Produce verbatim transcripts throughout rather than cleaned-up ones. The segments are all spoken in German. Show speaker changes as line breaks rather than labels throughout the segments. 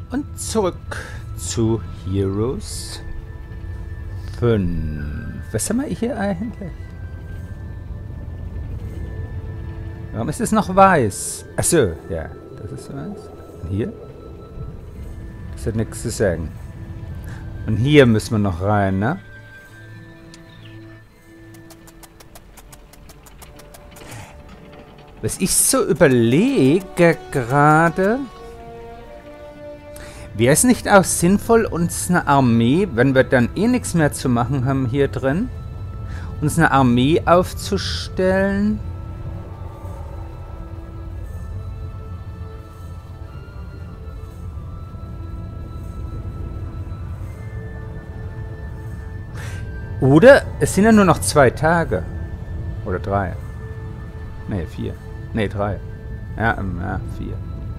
Und zurück zu Heroes fünf. Was haben wir hier eigentlich? Warum ist es noch weiß? Achso, ja, das ist weiß. Und hier? Das hat nichts zu sagen. Und hier müssen wir noch rein, ne? Was ich so überlege gerade... Wäre es nicht auch sinnvoll, uns eine Armee, wenn wir dann eh nichts mehr zu machen haben hier drin, uns eine Armee aufzustellen? Oder es sind ja nur noch zwei Tage. Oder drei. Ne, vier. Ne, drei. Ja, ähm, ja, vier.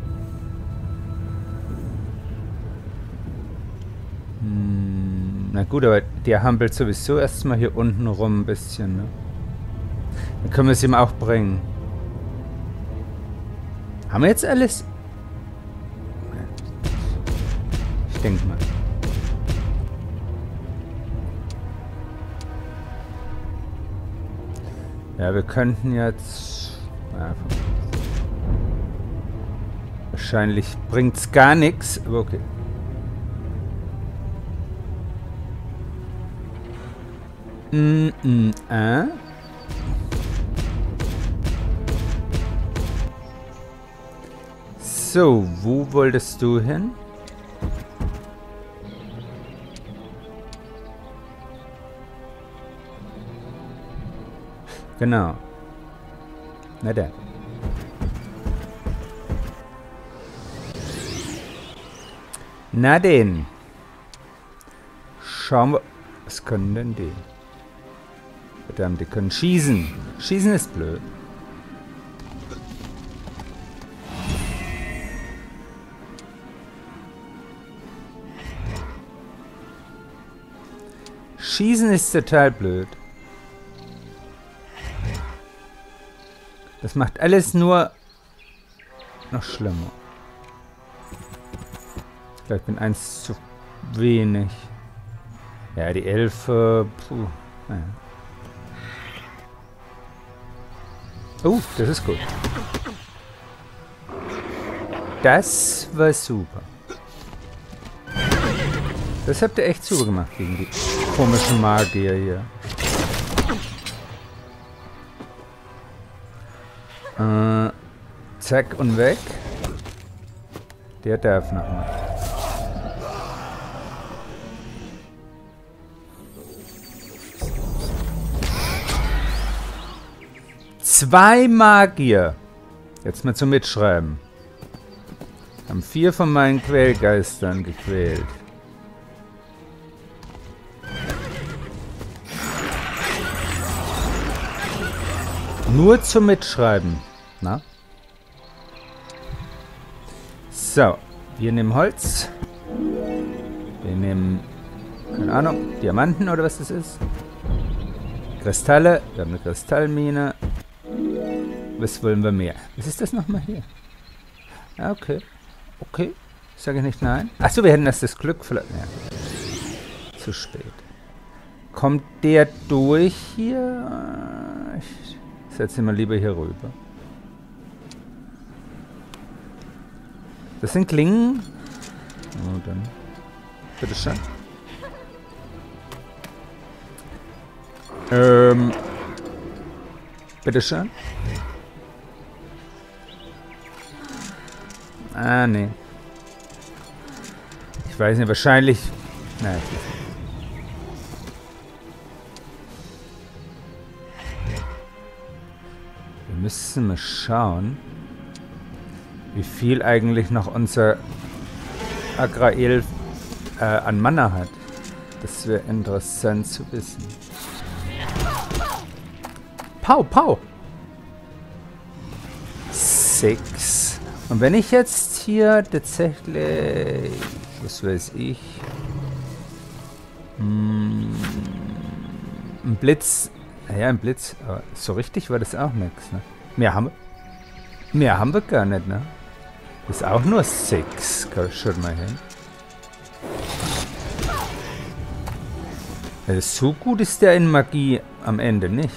Hm, na gut, aber der hampelt sowieso erstmal hier unten rum ein bisschen, ne? Dann können wir es ihm auch bringen. Haben wir jetzt alles? Ich denke mal. Ja, wir könnten jetzt... Ja, wahrscheinlich bringt es gar nichts, aber okay. Mm, mm, äh? So, wo wolltest du hin? Genau. Na dann. Na denn. Schauen wir. Was können denn die? Verdammt, die können schießen. Schießen ist blöd. Schießen ist total blöd. Das macht alles nur noch schlimmer. Vielleicht bin eins zu wenig. Ja, die Elfe. Puh. Naja. Oh, das ist gut. Das war super. Das habt ihr echt super gemacht gegen die komischen Magier hier. Äh, zack und weg. Der darf noch mal. Zwei Magier. Jetzt mal zum Mitschreiben. Haben vier von meinen Quälgeistern gequält. Nur zum Mitschreiben. Na? So. Wir nehmen Holz. Wir nehmen, keine Ahnung, Diamanten oder was das ist. Kristalle. Wir haben eine Kristallmine. Was wollen wir mehr? Was ist das nochmal hier? Ja, okay. Okay. Sage ich nicht nein. Achso, wir hätten das das Glück vielleicht. Ja. Zu spät. Kommt der durch hier? Ich setze ihn mal lieber hier rüber. Das sind Klingen. Oh, dann. Bitteschön. Ähm. Bitteschön. Ah, nee. Ich weiß nicht, wahrscheinlich... Nein. Wir müssen mal schauen, wie viel eigentlich noch unser Agrael äh, an Mana hat. Das wäre interessant zu wissen. Pau, pau! Sechs. Und wenn ich jetzt hier tatsächlich, was weiß ich, hm, ein Blitz, ja, ein Blitz, aber so richtig war das auch nichts, ne? Mehr haben wir, mehr haben wir gar nicht, ne? Ist auch nur sechs. Schaut mal hin. Also so gut ist der in Magie am Ende nicht.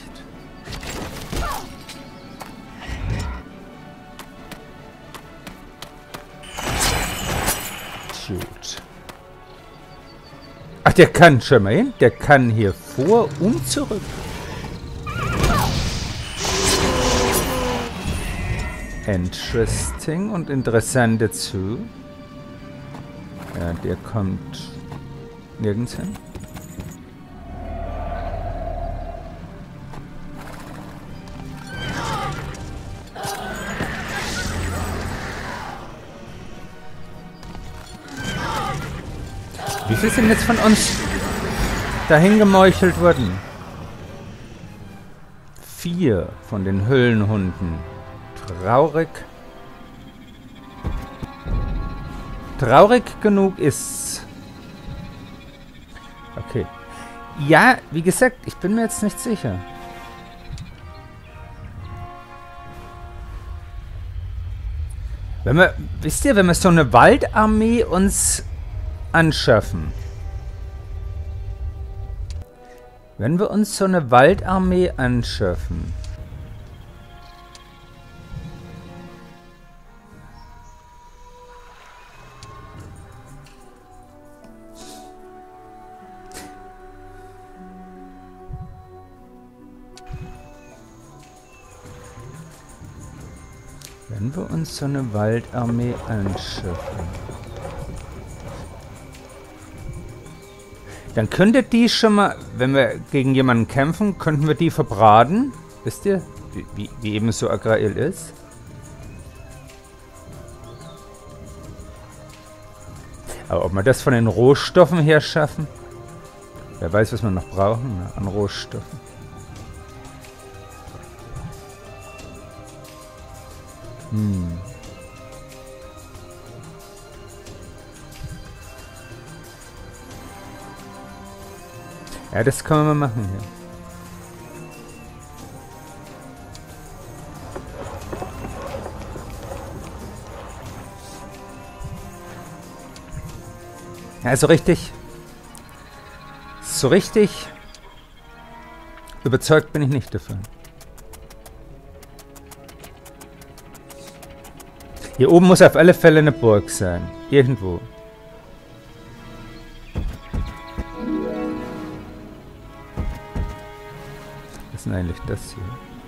Gut. Ach, der kann schon mal hin. Der kann hier vor und zurück. Interesting und interessant dazu. Ja, der kommt nirgends hin. Wie viele sind jetzt von uns dahin gemeuchelt worden? Vier von den Höllenhunden. Traurig. Traurig genug ist's. Okay. Ja, wie gesagt, ich bin mir jetzt nicht sicher. Wenn wir, wisst ihr, wenn wir so eine Waldarmee uns anschaffen. Wenn wir uns so eine Waldarmee anschaffen. Wenn wir uns so eine Waldarmee anschaffen. Dann könnte die schon mal, wenn wir gegen jemanden kämpfen, könnten wir die verbraten. Wisst ihr, wie, wie, wie eben so Agrael ist? Aber ob wir das von den Rohstoffen her schaffen? Wer weiß, was wir noch brauchen, ne, an Rohstoffen. Hm. Ja, das können wir mal machen hier. Ja, so richtig. So richtig überzeugt bin ich nicht davon. Hier oben muss auf alle Fälle eine Burg sein. Irgendwo. Was ist denn eigentlich das hier?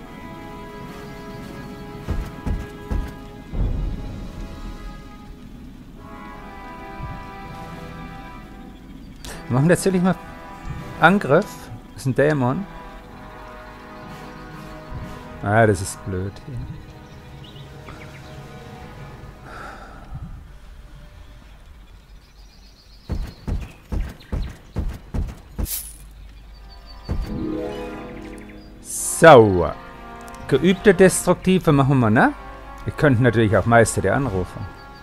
Wir machen tatsächlich mal Angriff. Das ist ein Dämon. Ah, das ist blöd hier. So. Geübte Destruktive machen wir, ne? Wir könnten natürlich auch Meister der Anrufer.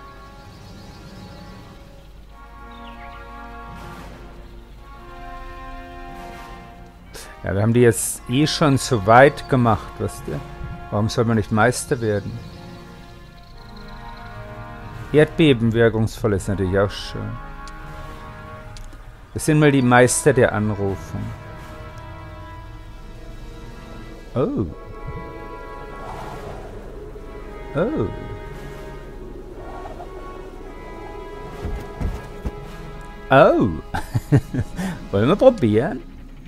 Ja, wir haben die jetzt eh schon so weit gemacht, wisst ihr? Warum soll man nicht Meister werden? Erdbeben wirkungsvoll ist natürlich auch schön. Wir sind mal die Meister der Anrufung. Oh. Oh. Oh. Wollen wir probieren?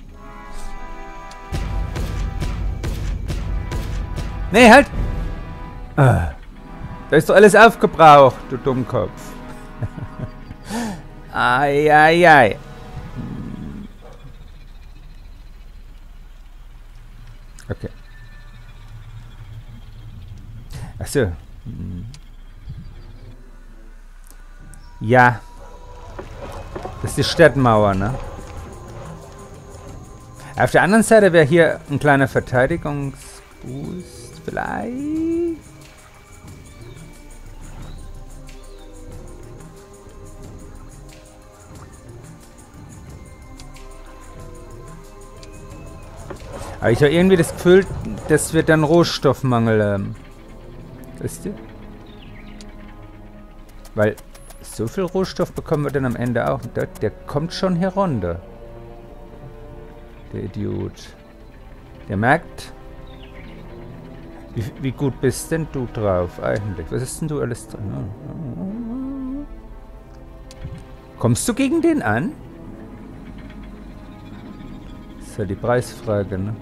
Nee, halt! Ah. Da ist doch alles aufgebraucht, du Dummkopf. Ai, ai, ai. Okay. Achso. Ja. Das ist die Stadtmauer, ne? Auf der anderen Seite wäre hier ein kleiner Verteidigungsboost. Vielleicht. Aber ich habe irgendwie das Gefühl, dass wir dann Rohstoffmangel haben. Wisst ihr? Weil so viel Rohstoff bekommen wir dann am Ende auch. Der, der kommt schon hier runter. Der Idiot. Der merkt... Wie, wie gut bist denn du drauf eigentlich? Was ist denn du alles drin? Kommst du gegen den an? Das ist ja die Preisfrage, ne?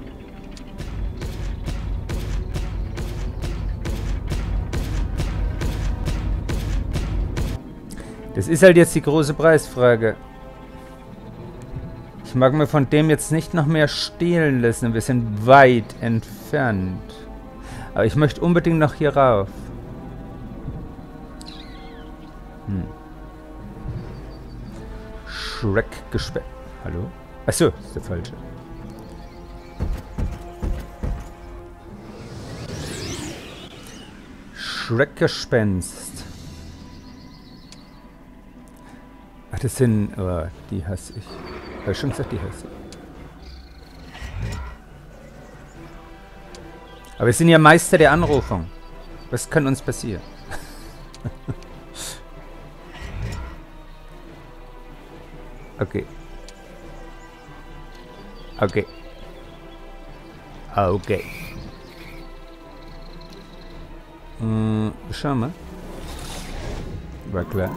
Das ist halt jetzt die große Preisfrage. Ich mag mir von dem jetzt nicht noch mehr stehlen lassen. Wir sind weit entfernt. Aber ich möchte unbedingt noch hier rauf. Hm. Schreckgespenst. Hallo? Achso, das ist der falsche. Schreckgespenst. Ach, das sind... Oh, die hasse ich. Habe ich schon gesagt, die hasse ich. Aber wir sind ja Meister der Anrufung. Was kann uns passieren? Okay. Okay. Okay. Hm, schauen wir. War klar.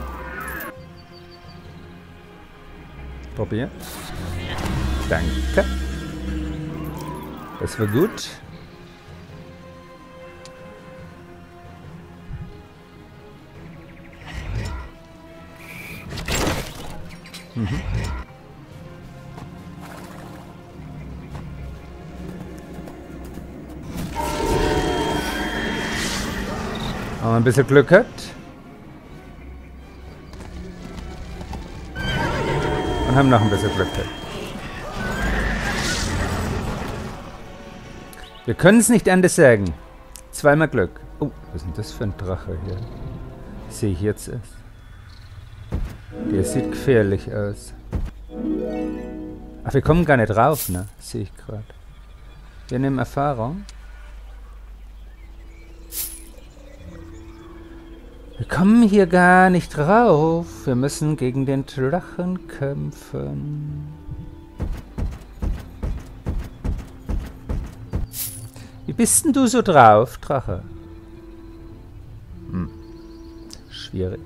Probier. Danke. Das war gut. Mhm. Haben wir ein bisschen Glück gehabt. Und haben noch ein bisschen Glück gehabt. Wir können es nicht anders sagen. Zweimal Glück. Oh, was ist denn das für ein Drache hier? Sehe ich jetzt erst. Der sieht gefährlich aus. Ach, wir kommen gar nicht rauf, ne? Sehe ich gerade. Wir nehmen Erfahrung. Wir kommen hier gar nicht rauf. Wir müssen gegen den Drachen kämpfen. Wie bist denn du so drauf, Drache? Hm. Schwierig.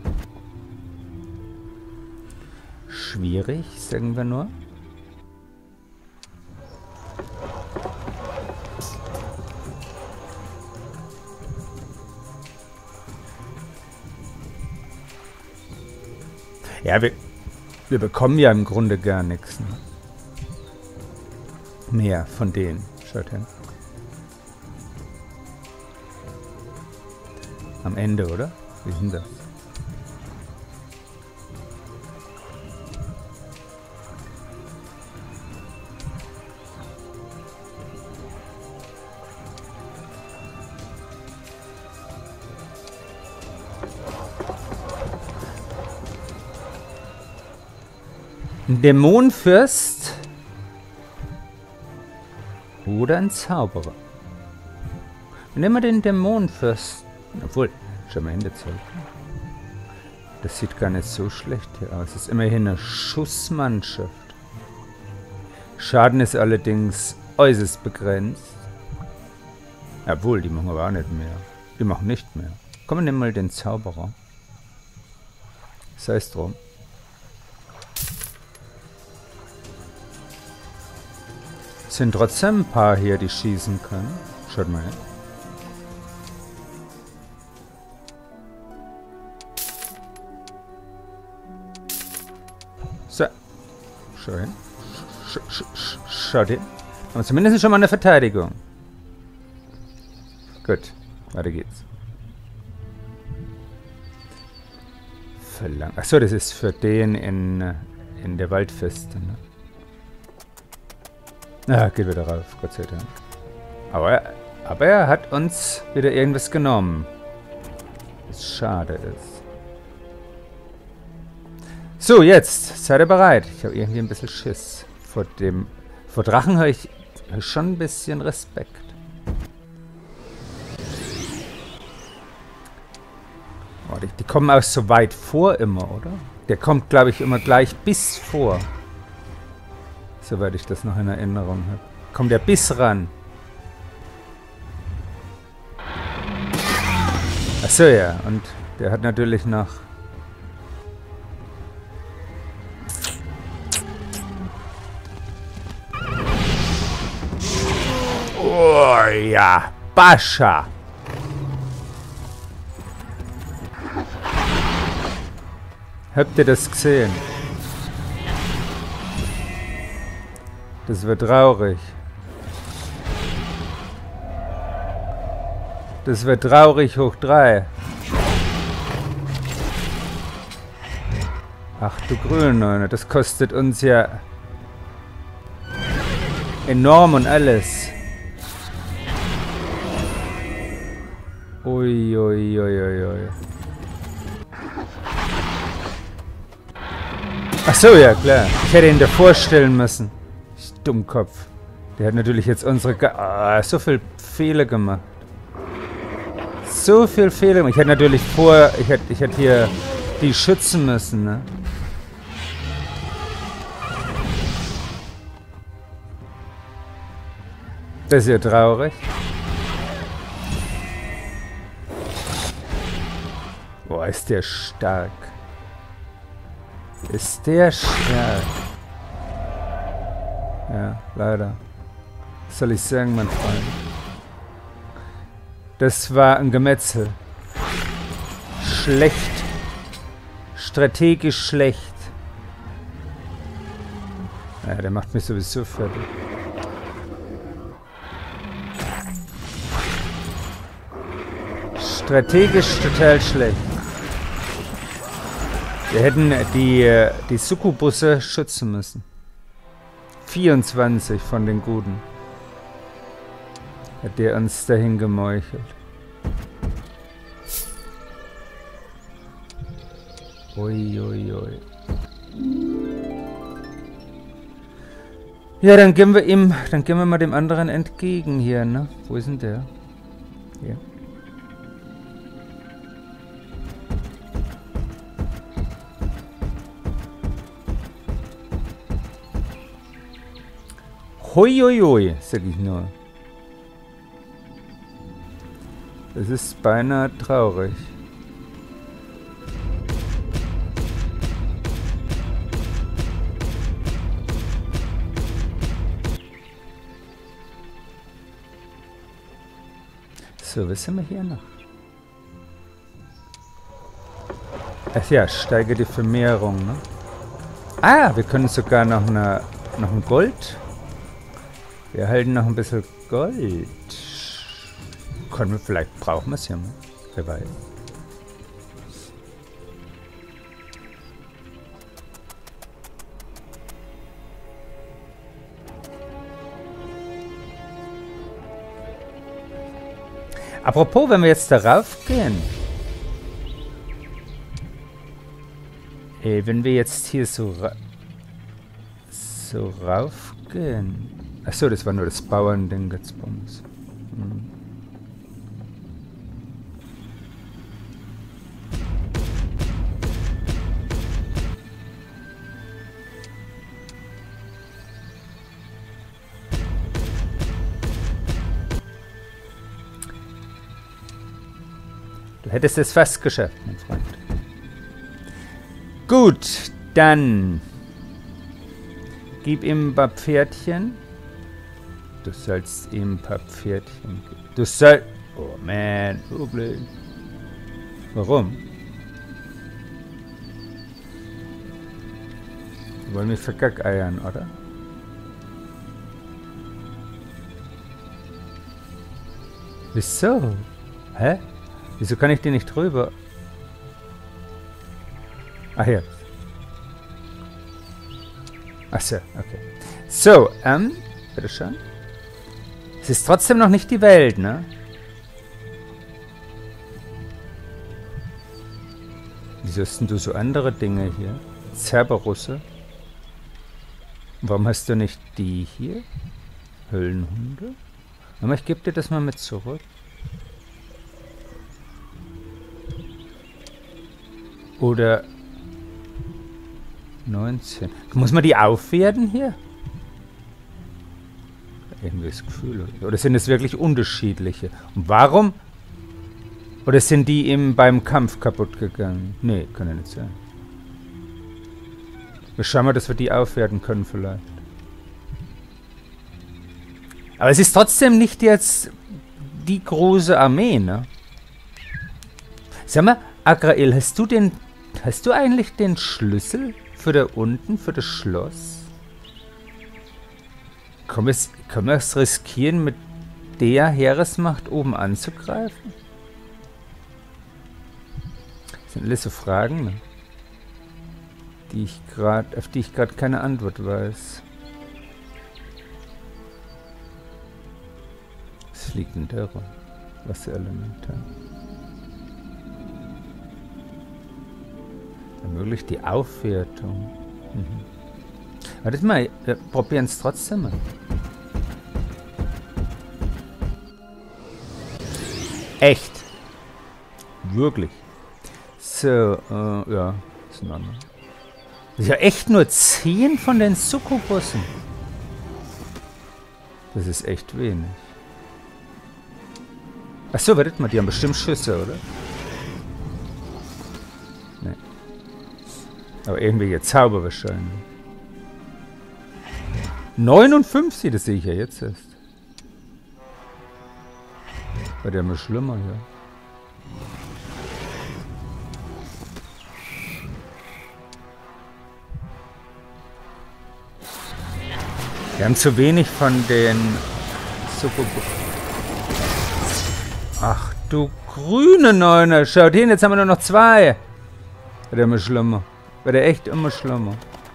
Schwierig, sagen wir nur. Ja, wir, wir bekommen ja im Grunde gar nichts. Ne? Mehr von denen. Schaut hin. Am Ende, oder? Wie ist denn das? Ein Dämonenfürst oder ein Zauberer. Nehmen wir den Dämonenfürst. Obwohl, schau mal hin, der Zeug. Das sieht gar nicht so schlecht hier aus. Das ist immerhin eine Schussmannschaft. Schaden ist allerdings äußerst begrenzt. Obwohl, die machen aber auch nicht mehr. Die machen nicht mehr. Komm, nimm mal den Zauberer. Sei es drum. Es sind trotzdem ein paar hier, die schießen können. Schaut mal hin. So. Schau hin. Sch sch sch Schaut hin. Aber zumindest schon mal eine Verteidigung. Gut. Weiter geht's. Verlang. Achso, das ist für den in, in der Waldfeste, ne? Ah, geht wieder rauf, Gott sei Dank. Aber, aber er hat uns wieder irgendwas genommen. Was schade ist. So, jetzt. Seid ihr bereit? Ich habe irgendwie ein bisschen Schiss. Vor dem... Vor Drachen habe ich, hab ich schon ein bisschen Respekt. Oh, die, die kommen auch so weit vor immer, oder? Der kommt, glaube ich, immer gleich bis vor. Soweit ich das noch in Erinnerung habe. Kommt der bis ran. Achso, ja. Und der hat natürlich noch... Oh ja, Bascha. Habt ihr das gesehen? Das wird traurig. Das wird traurig hoch drei. Ach du Grüne, das kostet uns ja enorm und alles. Ui, ui, ui, ui, ui. Ach so, ja klar. Ich hätte ihn davor stellen müssen. Ich Dummkopf. Der hat natürlich jetzt unsere... Ge ah, so viel Fehler gemacht. So viel Fehler gemacht. Ich hätte natürlich vor... Ich hätte, ich hätte hier die schützen müssen, ne? Das ist ja traurig. Boah, ist der stark. Ist der stark. Ja, leider. Was soll ich sagen, mein Freund? Das war ein Gemetzel. Schlecht. Strategisch schlecht. Ja, der macht mich sowieso fertig. Strategisch total schlecht. Wir hätten die, die Sukubusse schützen müssen. vierundzwanzig von den Guten. Hat der uns dahin gemeuchelt. Ui, ui, ui. Ja, dann gehen wir ihm, dann gehen wir mal dem anderen entgegen hier, ne? Wo ist denn der? Hier. Huiuiui, sag ich nur. Das ist beinahe traurig. So, was haben wir hier noch? Ach ja, steige die Vermehrung, ne? Ah, wir können sogar noch, eine, noch ein Gold... Wir erhalten noch ein bisschen Gold. Können wir, vielleicht brauchen wir es ja mal. Wer weiß. Apropos, wenn wir jetzt darauf gehen. Ey, wenn wir jetzt hier so, ra so raufgehen. Achso, das war nur das Bauernding jetzt bei uns. Hm. Du hättest es fast geschafft, mein Freund. Gut, dann gib ihm ein paar Pferdchen. Du sollst ihm ein paar Pferdchen geben. Du sollst... Oh man, Problem. Warum? Die wollen mich vergackeiern, oder? Wieso? Hä? Wieso kann ich den nicht drüber? Ach ja. Ach so, okay. So, ähm, bitteschön. Es ist trotzdem noch nicht die Welt, ne? Wieso hast denn du so andere Dinge hier? Zerberusse? Warum hast du nicht die hier? Höllenhunde? Aber ich gebe dir das mal mit zurück. Oder neunzehn. Muss man die aufwerten hier? Irgendwie das Gefühl. Oder sind es wirklich unterschiedliche? Und warum? Oder sind die eben beim Kampf kaputt gegangen? Nee, kann ja nicht sein. Wir schauen mal, dass wir die aufwerten können vielleicht. Aber es ist trotzdem nicht jetzt die große Armee, ne? Sag mal, Agrael, hast du den... Hast du eigentlich den Schlüssel für da unten, für das Schloss? Können wir es riskieren, mit der Heeresmacht oben anzugreifen? Das sind alles so Fragen, ne? Die ich grad, auf die ich gerade keine Antwort weiß. Was liegt denn da rum? Wasserelementar. Ermöglicht die Aufwertung. Mhm. Warte mal, wir probieren es trotzdem mal. Echt. Wirklich. So, äh, ja. Das ist ein anderer. Das ist ja echt nur zehn von den Sukkubussen. Das ist echt wenig. Achso, wartet mal, die haben bestimmt Schüsse, oder? Nee. Aber irgendwelche Zauber wahrscheinlich. neunundfünfzig, das sehe ich ja jetzt erst. War der mal schlimmer, ja. Wir haben zu wenig von den Sukkubussen. Ach du grüne Neuner, schaut hin, jetzt haben wir nur noch zwei. War der immer schlimmer. War der echt immer schlimmer.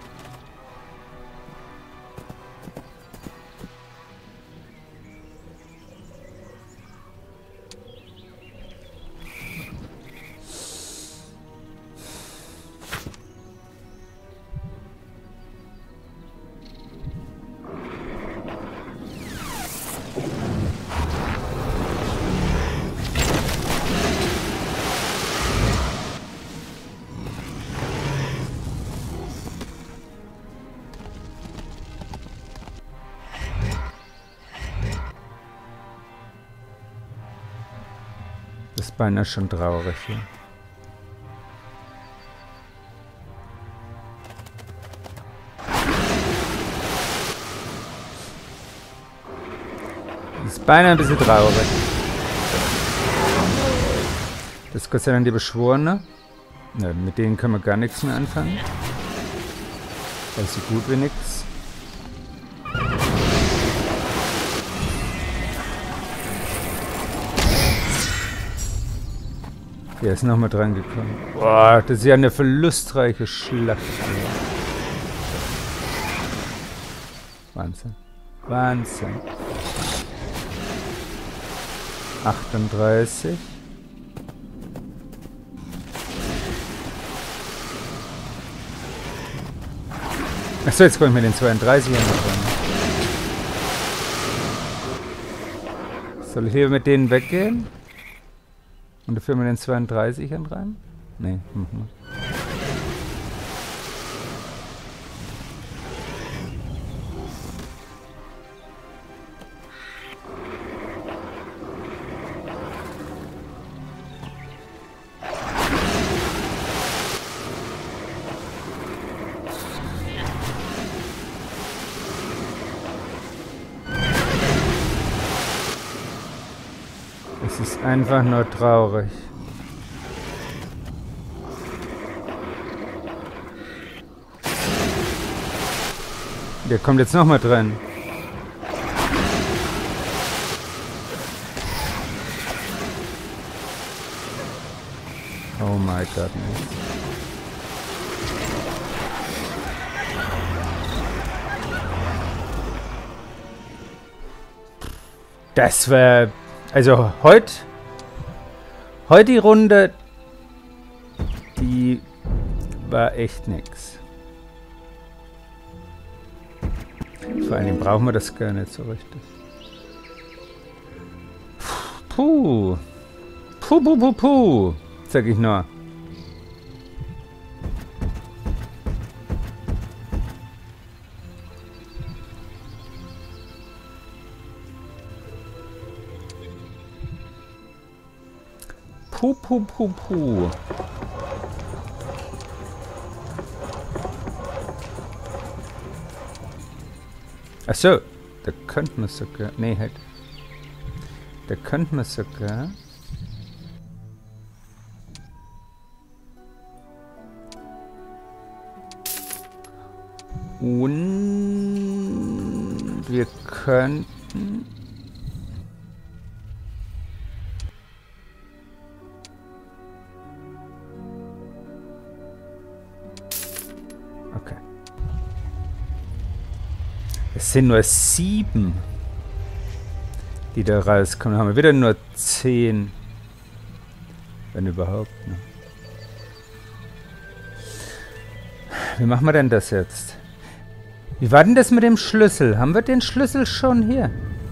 Das ist beinahe schon traurig hier. Das ist beinahe ein bisschen traurig. Das ist Gott sei Dank die Beschworene. Ja, mit denen können wir gar nichts mehr anfangen. Das ist so gut wie nichts. Der ist nochmal dran gekommen. Boah, das ist ja eine verlustreiche Schlacht. Wahnsinn. Wahnsinn. achtunddreißig. Achso, jetzt komme ich mit den zweiunddreißigern noch dran. Soll ich hier mit denen weggehen? Und dafür mit den zweiunddreißigern dran? Nee, mhm. Es ist einfach nur traurig. Der kommt jetzt nochmal dran. Oh mein Gott. Das war... Also heute, heute die Runde, die war echt nix. Vor allen Dingen brauchen wir das gar nicht so richtig. Puh. Puh, puh, puh, puh, sag ich nur. Puh, puh, puh, puh. Achso, da könnten wir sogar... Nee, halt. Da könnten wir sogar... Und wir könnten... Okay. Es sind nur sieben, die da rauskommen. Haben wir wieder nur zehn. Wenn überhaupt. Ne? Wie machen wir denn das jetzt? Wie war denn das mit dem Schlüssel? Haben wir den Schlüssel schon hier?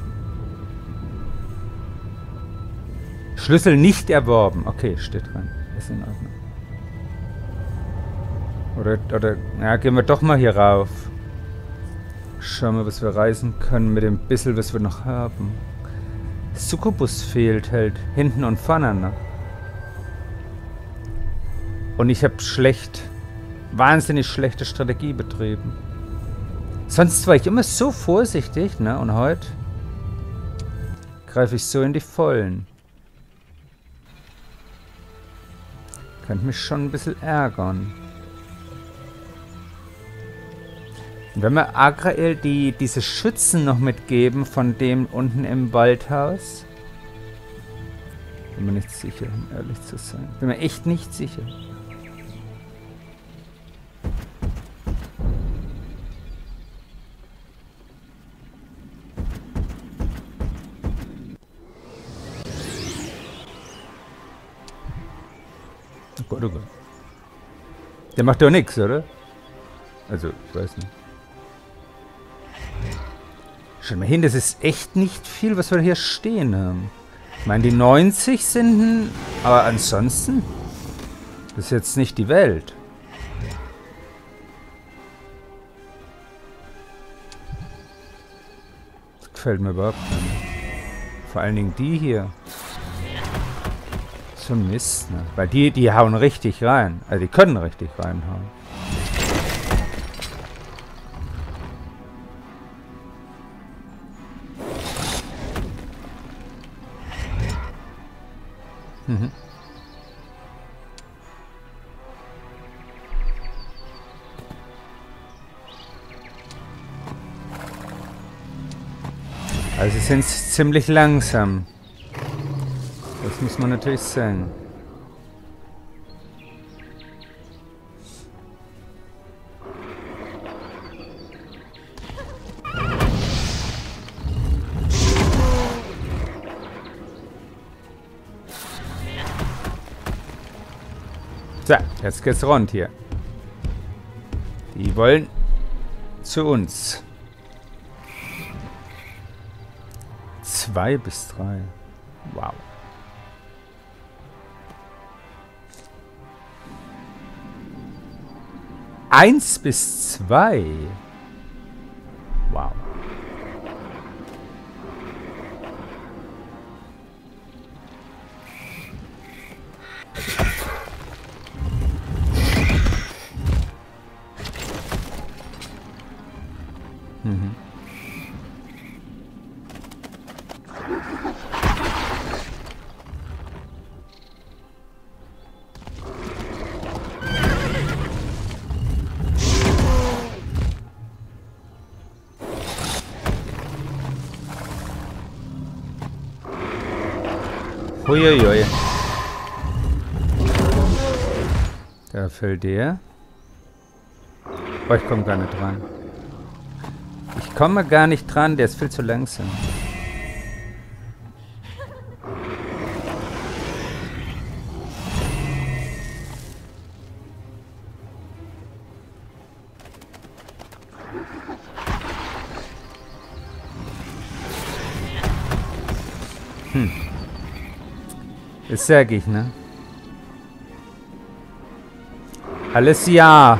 Schlüssel nicht erworben. Okay, steht dran. Ist in Ordnung. Oder, oder, ja, gehen wir doch mal hier rauf. Schauen wir, was wir reisen können mit dem bisschen, was wir noch haben. Succubus fehlt halt. Hinten und vorne noch. Und ich habe schlecht, wahnsinnig schlechte Strategie betrieben. Sonst war ich immer so vorsichtig, ne? Und heute greife ich so in die Vollen. Könnte mich schon ein bisschen ärgern. Und wenn wir Agrael die, diese Schützen noch mitgeben von dem unten im Waldhaus. Bin mir nicht sicher, um ehrlich zu sein. Bin mir echt nicht sicher. Oh Gott, oh Gott. Der macht doch nichts, oder? Also, ich weiß nicht. Schau mal hin, das ist echt nicht viel, was wir hier stehen haben. Ich meine, die neunzig sind... Aber ansonsten... Das ist jetzt nicht die Welt. Das gefällt mir überhaupt nicht. Vor allen Dingen die hier. So ein Mist, ne? Weil die, die hauen richtig rein. Also die können richtig reinhauen. Mhm. Also sie sind ziemlich langsam. Das muss man natürlich sagen. So, jetzt geht's rund hier. Die wollen zu uns. Zwei bis drei. Wow. Eins bis zwei. Wow. Mhm. Huiuiui. Da fällt der. Oh, ich komme gar nicht dran. Ich komme gar nicht dran, der ist viel zu langsam. Hm. Das sag ich, ne? Alles ja.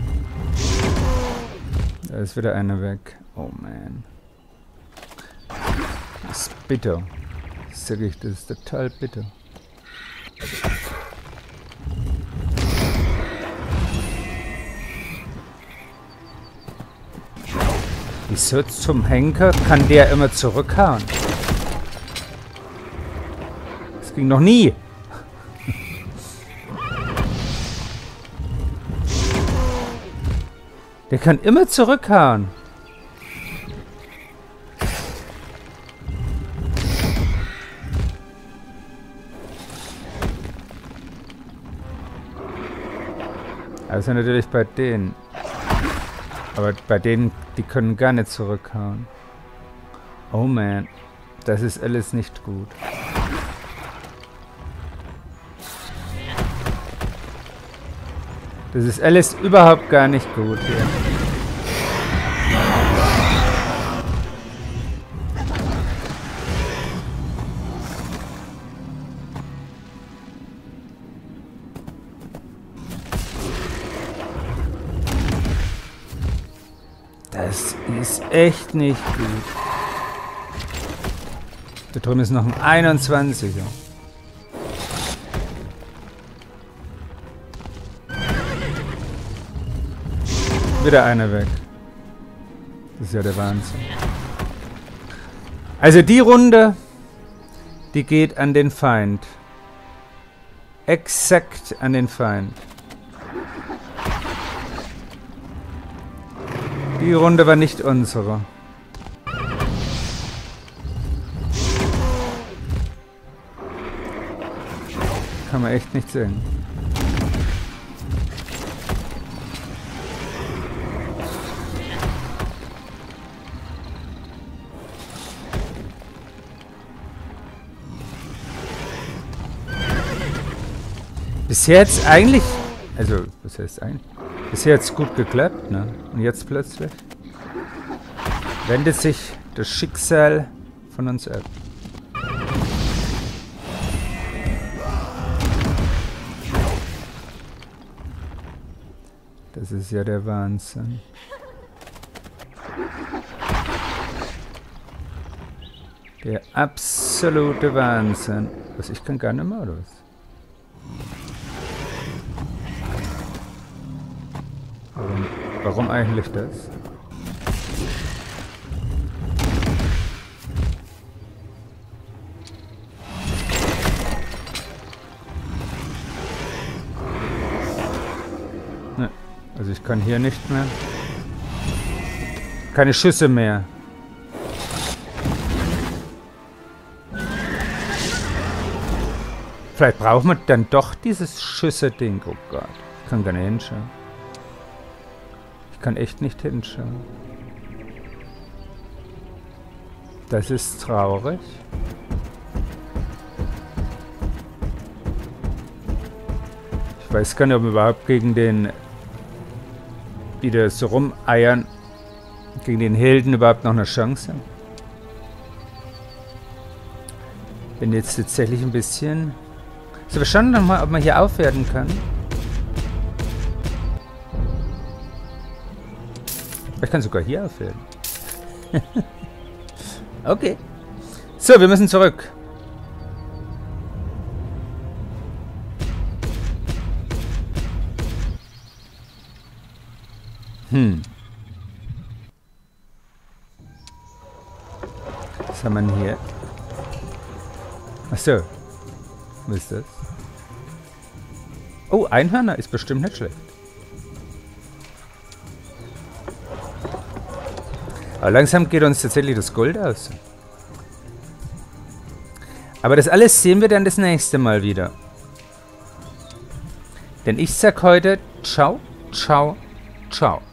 Da ist wieder einer weg. Oh man. bitter. Sag ich, das ist total bitter. Wieso zum Henker kann der immer zurückhauen? Das ging noch nie. Der kann immer zurückhauen. Also natürlich bei denen. Aber bei denen, die können gar nicht zurückhauen. Oh man, das ist alles nicht gut. Das ist alles überhaupt gar nicht gut hier. Das ist echt nicht gut. Da drüben ist noch ein einundzwanziger. Wieder einer weg. Das ist ja der Wahnsinn. Also die Runde, die geht an den Feind. Exakt an den Feind. Die Runde war nicht unsere. Kann man echt nicht sehen. Bisher jetzt eigentlich, also was heißt eigentlich? Bisher hat es gut geklappt, ne? Und jetzt plötzlich wendet sich das Schicksal von uns ab. Das ist ja der Wahnsinn. Der absolute Wahnsinn. Was, ich kann gar nicht mehr, oder was? Warum, warum eigentlich das? Ne, also ich kann hier nicht mehr. Keine Schüsse mehr. Vielleicht brauchen wir dann doch dieses Schüsse-Ding. Oh Gott, ich kann gar nicht hinschauen. Ich kann echt nicht hinschauen. Das ist traurig. Ich weiß gar nicht, ob wir überhaupt gegen den, die da so rumeiern, gegen den Helden überhaupt noch eine Chance haben. Bin jetzt tatsächlich ein bisschen... So, wir schauen noch mal, ob man hier aufwerten kann. Ich kann sogar hier aufwerten. Okay. So, wir müssen zurück. Hm. Was haben wir hier? Achso. Was ist das? Oh, Einhörner ist bestimmt nicht schlecht. Aber langsam geht uns tatsächlich das Gold aus. Aber das alles sehen wir dann das nächste Mal wieder. Denn ich sag heute ciao, ciao, ciao.